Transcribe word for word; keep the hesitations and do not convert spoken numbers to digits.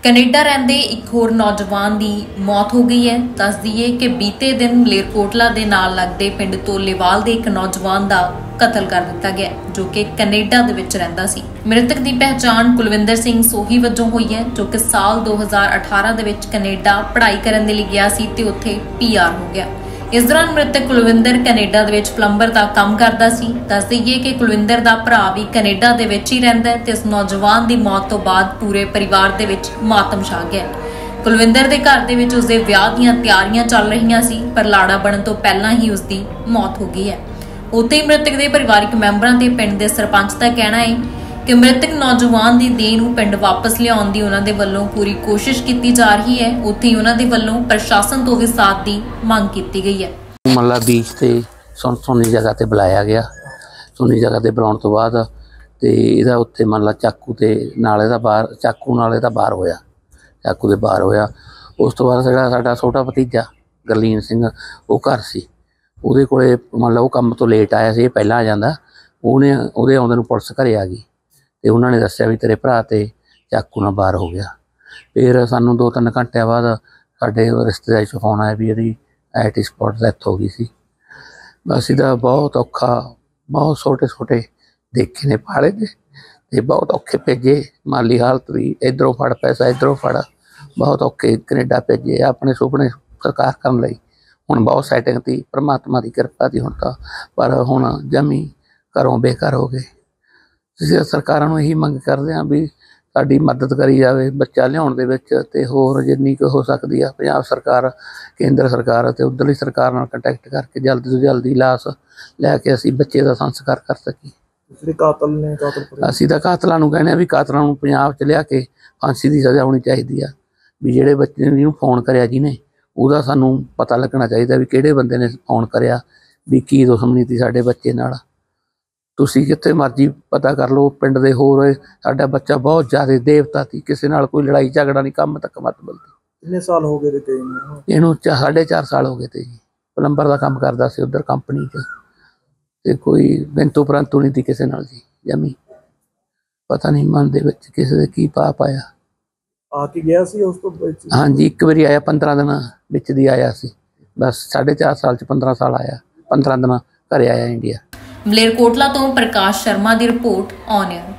Canada रहंदे एक होर नौजवान की मौत हो गई है। दस दईए कि बीते दिन मलेरकोटला दे नाल लगदे पिंड तोलेवाल दे एक नौजवान का कतल कर दिता गया जो कि कनेडा दे विच रहिंदा सी। मृतक की पहचान कुलविंदर सिंह सोही वजों हुई है जो कि साल दो हज़ार अठारह दे विच कनेडा पढ़ाई करन दे लई गया सी ते उत्थे पी आर हो गया। इस दौरान मृतक कुलविंदर कनेडा दे विच प्लंबर का काम करदा सी। दस दईए कि कुलविंदर दा भरा भी कनेडा दे विच ही रहिंदा है ते इस नौजवान दी मौत तो बाद पूरे परिवार दे विच मातम छा गया। कुलविंदर दे घर दे विच उसदे विआह दीयां तैयारियां चल रहीआं सी पर लाड़ा बनन तो पहलां ही उसदी मौत हो गई है। उत्ते ही मृतक दे परिवारक मैंबरां ते पिंड दे सरपंच दा कहना है कि मृतक नौजवान की देह नूं पिंड वापस लियाउण दी उन्हां दे वल्लों पूरी कोशिश की जा रही है। उत्थे ही उन्हां दे वल्लों प्रशासन तो भी साथ दी मांग की गई है। मतलब बीच से सुन सुनी जगह ते बुलाया गया। सुनी जगह ते बुलाउण तो बाद ते इहदा उत्थे मतलब चाकू ते नाले दा बाहर चाकू नाले दा बाहर होया चाकू दे बाहर होया। उस तो बाद जिहड़ा साडा छोटा भतीजा गरलीन सिंह वो घर सी उहदे कोले मतलब वो काम तो लेट आया सी पहलां आ जांदा उहने उहदे आउंदे नूं पुलिस घरे आ गई ते उन्होंने दस्सिया भी तेरे भरा ते चाकू नाल बाहर हो गया। फिर सानूं दो तीन घंटे बाद साडे रिश्तेदारी च फोन आया भी इहदी एट स्पॉट डैथ हो गई सी। बस इहदा बहुत औखा बहुत छोटे छोटे देखे ने पाले दे ते बहुत औखे भेजे माली हालत भी इधरों फड़ पैसा इधरों फड़ बहुत औखे कनेडा भेजे अपने सुपने साकार करन लई। हुण बहुत सैटिंग थी परमात्मा की किरपा थी हुण तां पर हुण जमी घरों बेघर हो गए। ਅਸੀਂ ਸਰਕਾਰਾਂ ਨੂੰ ਇਹੀ ਮੰਗ ਕਰਦੇ ਹਾਂ ਵੀ ਸਾਡੀ ਮਦਦ ਕਰੀ ਜਾਵੇ ਬੱਚਾ ਲਿਆਉਣ ਦੇ ਵਿੱਚ ਤੇ ਹੋਰ ਜਿੰਨੀ ਕੁ ਹੋ ਸਕਦੀ ਆ ਪੰਜਾਬ ਸਰਕਾਰ ਕੇਂਦਰ ਸਰਕਾਰ ਅਤੇ ਉੱਧਰਲੀ ਸਰਕਾਰ ਨਾਲ ਕੰਟੈਕਟ ਕਰਕੇ ਜਲਦੀ ਤੋਂ ਜਲਦੀ ਲਾਸ਼ ਲੈ ਕੇ ਅਸੀਂ ਬੱਚੇ ਦਾ ਸੰਸਕਾਰ ਕਰ ਸਕੀਏ। ਜਿਹੜੇ ਕਾਤਲ ਨੇ ਕਾਤਲ ਅਸੀਂ ਤਾਂ ਕਾਤਲਾਂ ਨੂੰ ਕਹਿੰਦੇ ਆ ਵੀ ਕਾਤਲਾਂ ਨੂੰ ਪੰਜਾਬ 'ਚ ਲਿਆ ਕੇ ਫਾਂਸੀ ਦੀ ਸਜ਼ਾ ਹੋਣੀ ਚਾਹੀਦੀ ਆ ਵੀ ਜਿਹੜੇ ਬੱਚੇ ਨੇ ਇਹਨੂੰ ਫੋਨ ਕਰਿਆ ਜਿਹਨੇ ਉਹਦਾ ਸਾਨੂੰ ਪਤਾ ਲੱਗਣਾ ਚਾਹੀਦਾ ਵੀ ਕਿਹੜੇ ਬੰਦੇ ਨੇ ਫੋਨ ਕਰਿਆ ਵੀ ਕੀ ਦੁਸ਼ਮਣੀ ਸੀ ਸਾਡੇ ਬੱਚੇ ਨਾਲ। ਤੁਸੀਂ ਕਿੱਥੇ ਮਰਜ਼ੀ ਪਤਾ ਕਰ ਲਓ ਪਿੰਡ ਦੇ ਹੋਰ ਸਾਡਾ ਬੱਚਾ ਬਹੁਤ ਜ਼ਿਆਦਾ ਦੇਵਤਾ ਸੀ ਕਿਸੇ ਨਾਲ ਕੋਈ ਲੜਾਈ ਝਗੜਾ ਨਹੀਂ ਕੰਮ ਤੱਕ ਮਤ ਬਲਦੀ। ਕਿੰਨੇ ਸਾਲ ਹੋ ਗਏ ਤੇ ਇਹਨੂੰ ਸਾਢੇ ਚਾਰ ਸਾਲ ਹੋ ਗਏ ਤੇ ਜੀ ਪਲੰਬਰ ਦਾ ਕੰਮ ਕਰਦਾ ਸੀ ਉੱਧਰ ਕੰਪਨੀ 'ਚ ਤੇ ਕੋਈ ਬਿੰਤੂ ਪ੍ਰੰਤੂ ਨਹੀਂ ਸੀ ਕਿਸੇ ਨਾਲ ਜੀ ਜਮੀ ਪਤਾ ਨਹੀਂ ਮਨ ਦੇ ਵਿੱਚ ਕਿਸੇ ਦੇ ਕੀ ਪਾਪ ਆਇਆ ਆ ਕੇ ਗਿਆ ਸੀ ਉਸ ਤੋਂ ਹਾਂਜੀ ਇੱਕ ਵਾਰੀ ਆਇਆ ਪੰਦਰਾਂ ਦਿਨਾਂ ਵਿੱਚ ਦੀ ਆਇਆ ਸੀ ਬਸ ਸਾਢੇ ਚਾਰ ਸਾਲ 'ਚ ਪੰਦਰਾਂ ਸਾਲ ਆਇਆ ਪੰਦਰਾਂ ਦਿਨਾਂ ਘਰੇ ਆਇਆ ਇੰਡੀਆ। ਮਲੇਰਕੋਟਲਾ ਤੋਂ ਪ੍ਰਕਾਸ਼ ਸ਼ਰਮਾ ਦੀ ਰਿਪੋਰਟ ਔਨ ਏਅਰ।